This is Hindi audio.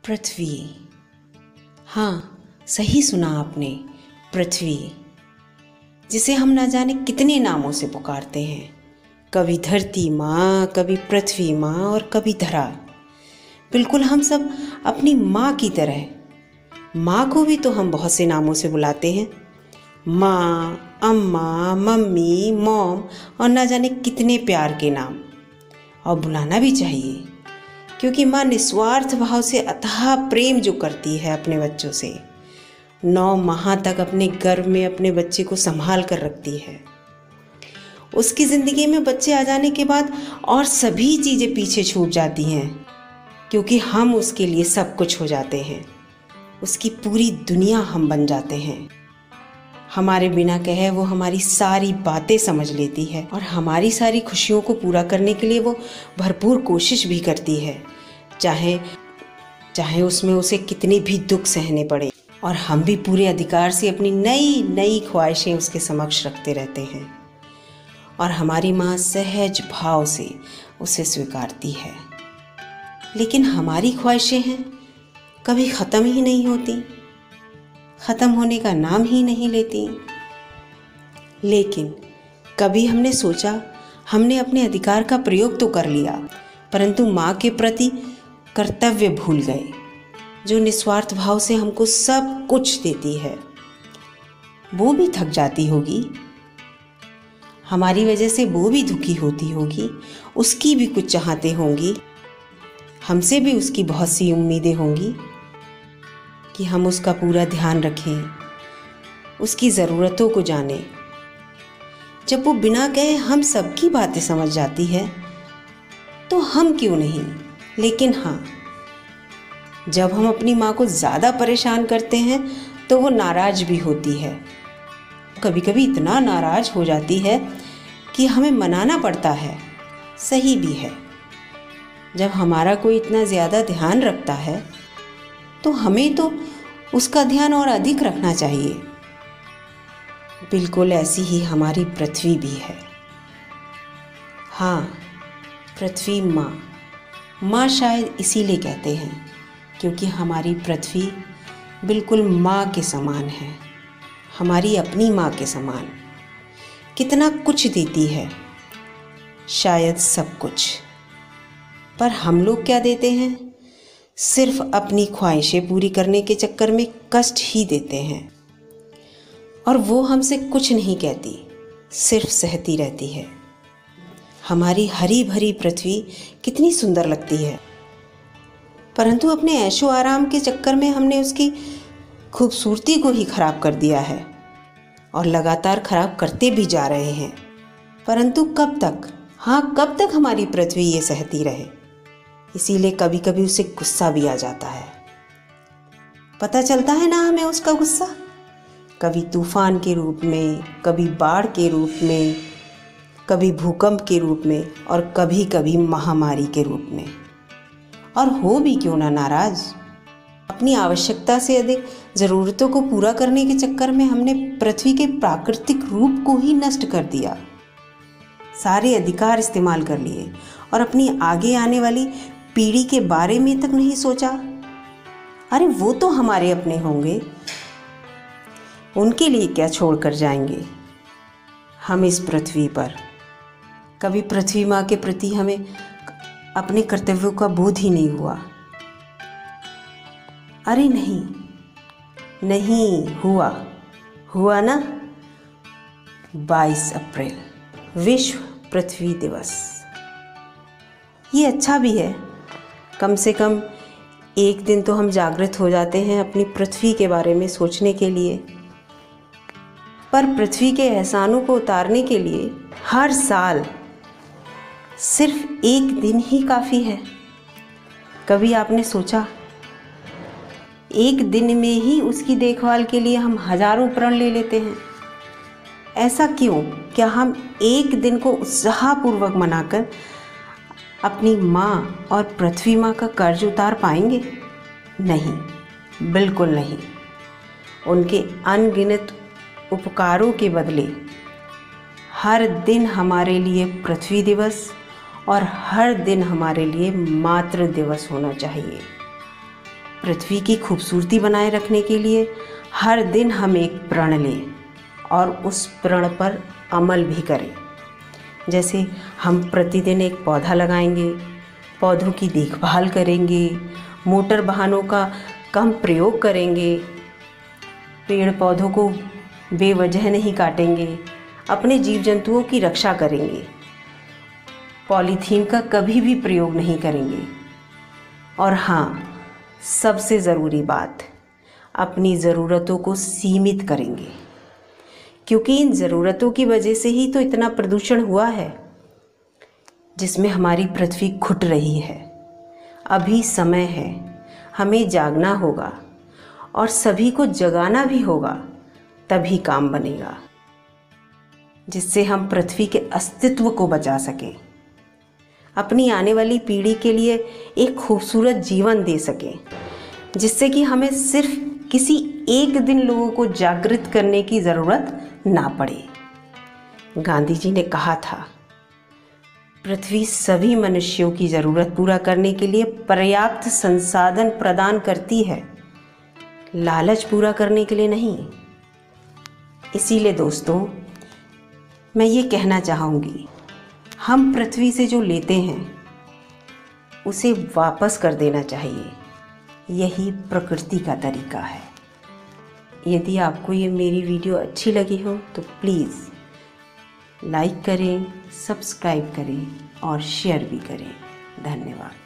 पृथ्वी। हाँ, सही सुना आपने, पृथ्वी, जिसे हम ना जाने कितने नामों से पुकारते हैं। कभी धरती माँ, कभी पृथ्वी माँ और कभी धरा। बिल्कुल हम सब अपनी माँ की तरह। माँ को भी तो हम बहुत से नामों से बुलाते हैं, माँ, अम्मा, मम्मी, मॉम और ना जाने कितने प्यार के नाम। और बुलाना भी चाहिए, क्योंकि माँ निस्वार्थ भाव से अथाह प्रेम जो करती है अपने बच्चों से, 9 माह तक अपने गर्भ में अपने बच्चे को संभाल कर रखती है। उसकी ज़िंदगी में बच्चे आ जाने के बाद और सभी चीज़ें पीछे छूट जाती हैं, क्योंकि हम उसके लिए सब कुछ हो जाते हैं। उसकी पूरी दुनिया हम बन जाते हैं। हमारे बिना कहे वो हमारी सारी बातें समझ लेती है और हमारी सारी खुशियों को पूरा करने के लिए वो भरपूर कोशिश भी करती है, चाहे उसमें उसे कितने भी दुख सहने पड़े। और हम भी पूरे अधिकार से अपनी नई नई ख्वाहिशें उसके समक्ष रखते रहते हैं और हमारी माँ सहज भाव से उसे स्वीकारती है। लेकिन हमारी ख्वाहिशें हैं, कभी ख़त्म ही नहीं होती, ख़त्म होने का नाम ही नहीं लेती। लेकिन कभी हमने सोचा, हमने अपने अधिकार का प्रयोग तो कर लिया, परंतु माँ के प्रति कर्तव्य भूल गए, जो निस्वार्थ भाव से हमको सब कुछ देती है। वो भी थक जाती होगी, हमारी वजह से वो भी दुखी होती होगी, उसकी भी कुछ चाहतें होंगी, हमसे भी उसकी बहुत सी उम्मीदें होंगी कि हम उसका पूरा ध्यान रखें, उसकी ज़रूरतों को जानें। जब वो बिना कहे हम सबकी बातें समझ जाती है, तो हम क्यों नहीं। लेकिन हाँ, जब हम अपनी माँ को ज़्यादा परेशान करते हैं तो वो नाराज़ भी होती है। कभी कभी इतना नाराज़ हो जाती है कि हमें मनाना पड़ता है। सही भी है, जब हमारा कोई इतना ज़्यादा ध्यान रखता है तो हमें तो उसका ध्यान और अधिक रखना चाहिए। बिल्कुल ऐसी ही हमारी पृथ्वी भी है। हाँ, पृथ्वी माँ शायद इसीलिए कहते हैं क्योंकि हमारी पृथ्वी बिल्कुल माँ के समान है, हमारी अपनी माँ के समान। कितना कुछ देती है, शायद सब कुछ। पर हम लोग क्या देते हैं? सिर्फ अपनी ख्वाहिशें पूरी करने के चक्कर में कष्ट ही देते हैं। और वो हमसे कुछ नहीं कहती, सिर्फ सहती रहती है। हमारी हरी भरी पृथ्वी कितनी सुंदर लगती है, परंतु अपने ऐशो आराम के चक्कर में हमने उसकी खूबसूरती को ही खराब कर दिया है और लगातार खराब करते भी जा रहे हैं। परंतु कब तक? हाँ, कब तक हमारी पृथ्वी ये सहती रहे? इसीलिए कभी कभी उसे गुस्सा भी आ जाता है। पता चलता है ना हमें उसका गुस्सा, कभी तूफान के रूप में, कभी बाढ़ के रूप में, कभी भूकंप के रूप में और कभी कभी महामारी के रूप में। और हो भी क्यों ना नाराज। अपनी आवश्यकता से अधिक ज़रूरतों को पूरा करने के चक्कर में हमने पृथ्वी के प्राकृतिक रूप को ही नष्ट कर दिया। सारे अधिकार इस्तेमाल कर लिए और अपनी आगे आने वाली पीढ़ी के बारे में तक नहीं सोचा। अरे वो तो हमारे अपने होंगे, उनके लिए क्या छोड़ कर जाएंगे हम इस पृथ्वी पर। कभी पृथ्वी माँ के प्रति हमें अपने कर्तव्यों का बोध ही नहीं हुआ। अरे नहीं हुआ ना। 22 अप्रैल विश्व पृथ्वी दिवस। ये अच्छा भी है, कम से कम एक दिन तो हम जागृत हो जाते हैं अपनी पृथ्वी के बारे में सोचने के लिए। पर पृथ्वी के एहसानों को उतारने के लिए हर साल सिर्फ एक दिन ही काफ़ी है। कभी आपने सोचा, एक दिन में ही उसकी देखभाल के लिए हम हजारों प्रण ले लेते हैं? ऐसा क्यों? क्या हम एक दिन को उत्साहपूर्वक मनाकर अपनी माँ और पृथ्वी माँ का कर्ज उतार पाएंगे? नहीं, बिल्कुल नहीं। उनके अनगिनत उपकारों के बदले हर दिन हमारे लिए पृथ्वी दिवस और हर दिन हमारे लिए मातृ दिवस होना चाहिए। पृथ्वी की खूबसूरती बनाए रखने के लिए हर दिन हम एक प्रण लें और उस प्रण पर अमल भी करें। जैसे हम प्रतिदिन एक पौधा लगाएंगे, पौधों की देखभाल करेंगे, मोटर वाहनों का कम प्रयोग करेंगे, पेड़ पौधों को बेवजह नहीं काटेंगे, अपने जीव जंतुओं की रक्षा करेंगे, पॉलीथीन का कभी भी प्रयोग नहीं करेंगे। और हाँ, सबसे ज़रूरी बात, अपनी ज़रूरतों को सीमित करेंगे, क्योंकि इन ज़रूरतों की वजह से ही तो इतना प्रदूषण हुआ है, जिसमें हमारी पृथ्वी घुट रही है। अभी समय है, हमें जागना होगा और सभी को जगाना भी होगा, तभी काम बनेगा, जिससे हम पृथ्वी के अस्तित्व को बचा सकें, अपनी आने वाली पीढ़ी के लिए एक खूबसूरत जीवन दे सकें, जिससे कि हमें सिर्फ किसी एक दिन लोगों को जागृत करने की ज़रूरत ना पड़े। गांधी जी ने कहा था, पृथ्वी सभी मनुष्यों की ज़रूरत पूरा करने के लिए पर्याप्त संसाधन प्रदान करती है, लालच पूरा करने के लिए नहीं। इसीलिए दोस्तों, मैं ये कहना चाहूँगी, हम पृथ्वी से जो लेते हैं उसे वापस कर देना चाहिए। यही प्रकृति का तरीका है। यदि आपको ये मेरी वीडियो अच्छी लगी हो तो प्लीज़ लाइक करें, सब्सक्राइब करें और शेयर भी करें। धन्यवाद।